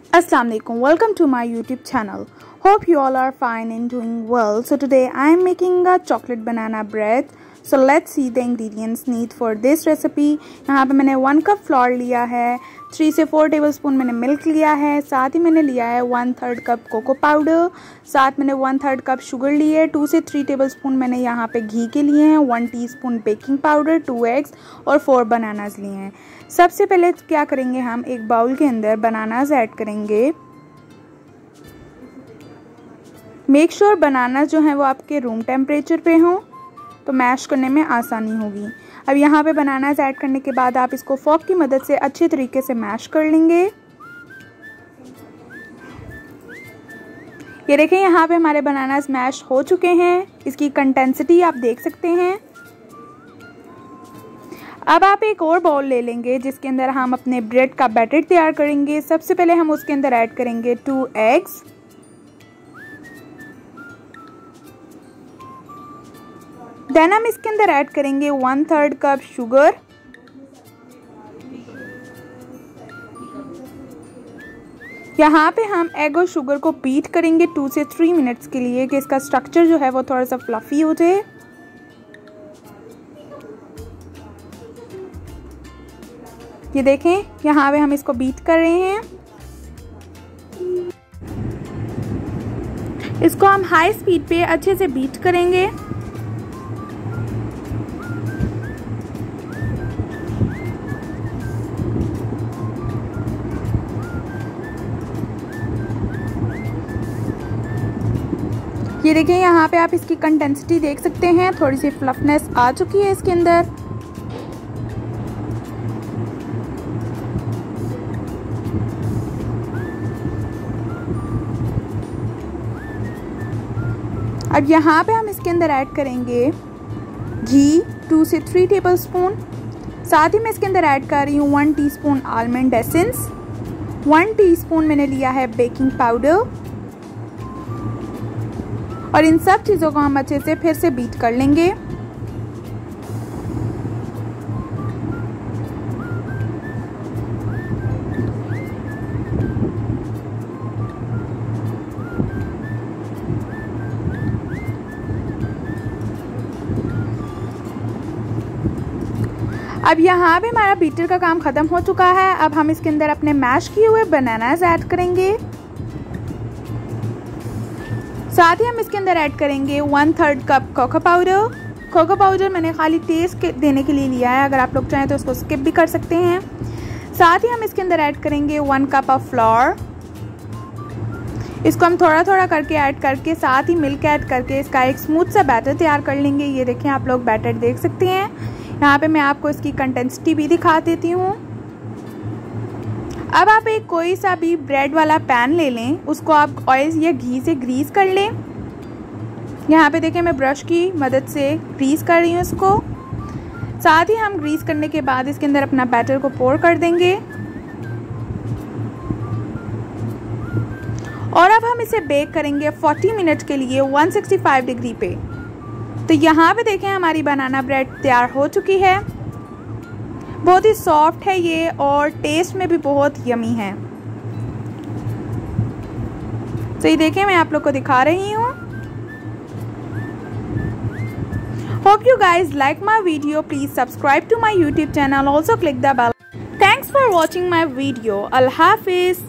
Assalamualaikum, welcome to my YouTube channel. Hope you all are fine and doing well. So today I am making a chocolate banana bread. So let's see the ingredients need for this recipe. यहाँ पे मैंने 1 cup floor लिया है, 3 से 4 tablespoon मैंने milk लिया है, साथ ही मैंने लिया है 1/3 कप कोको पाउडर, साथ मैंने 1/3 कप शुगर ली है, 2 से 3 टेबलस्पून मैंने यहाँ पे घी के लिए हैं, 1 टीस्पून बेकिंग पाउडर, 2 एग्स और 4 बनानास लिए हैं। सबसे पहले क्या करेंगे, हम एक बाउल के अंदर बनानास ऐड करेंगे। मेक श्योर बनानास जो हैं वो आपके रूम टेम्परेचर पे हों, तो मैश करने में आसानी होगी। अब यहाँ पे बनानास ऐड करने के बाद आप इसको फोर्क की मदद से अच्छे तरीके से मैश कर लेंगे। ये देखें, यहाँ पे हमारे बनानास मैश हो चुके हैं। इसकी कंसिस्टेंसी आप देख सकते हैं। अब आप एक और बाउल ले लेंगे जिसके अंदर हम अपने ब्रेड का बैटर तैयार करेंगे। सबसे पहले हम उसके अंदर ऐड करेंगे 2 एग्स, देन हम इसके अंदर ऐड करेंगे 1/3 कप शुगर, यहाँ पे हम एग और शुगर को बीट करेंगे 2 से 3 मिनट्स के लिए कि इसका स्ट्रक्चर जो है वो थोड़ा सा फ्लफी हो जाए। ये देखें, यहाँ पे हम इसको बीट कर रहे हैं। इसको हम हाई स्पीड पे अच्छे से बीट करेंगे। ये देखिए, यहाँ पे आप इसकी कंसिस्टेंसी देख सकते हैं, थोड़ी सी फ्लफनेस आ चुकी है इसके अंदर। अब यहाँ पे हम इसके अंदर ऐड करेंगे घी 2 से 3 टेबलस्पून, साथ ही मैं इसके अंदर ऐड कर रही हूँ 1 टीस्पून आलमंड एसेंस, 1 टीस्पून मैंने लिया है बेकिंग पाउडर, और इन सब चीज़ों को हम अच्छे से फिर से बीट कर लेंगे। अब यहाँ पे हमारा बीटर का काम ख़त्म हो चुका है। अब हम इसके अंदर अपने मैश किए हुए बनानास ऐड करेंगे, साथ ही हम इसके अंदर ऐड करेंगे 1/3 cup cocoa powder. Cocoa powder मैंने खाली टेस्ट देने के लिए लिया है, अगर आप लोग चाहें तो उसको स्किप भी कर सकते हैं। साथ ही हम इसके अंदर ऐड करेंगे 1 कप ऑफ फ्लोर। इसको हम थोड़ा थोड़ा करके ऐड करके साथ ही मिल्क ऐड करके इसका एक स्मूथ सा बैटर तैयार कर लेंगे। ये देखें, आप लोग बैटर देख सकते हैं। यहाँ पे मैं आपको इसकी कंसिस्टेंसी भी दिखा देती हूँ। अब आप एक कोई सा भी ब्रेड वाला पैन ले लें, उसको आप ऑयल या घी से ग्रीस कर लें। यहाँ पे देखें, मैं ब्रश की मदद से ग्रीस कर रही हूँ इसको। साथ ही हम ग्रीस करने के बाद इसके अंदर अपना बैटर को पोर कर देंगे, और अब हम इसे बेक करेंगे 40 मिनट के लिए 165 डिग्री पे। तो यहाँ पे देखें, हमारी बनाना ब्रेड तैयार हो चुकी है। बहुत ही सॉफ्ट है ये और टेस्ट में भी बहुत यमी है। तो ये देखें, मैं आप लोग को दिखा रही हूँ। Hope you guys like my video. Please subscribe to my YouTube channel, also click the bell. Thanks for watching my video. अल्लाह हाफिज।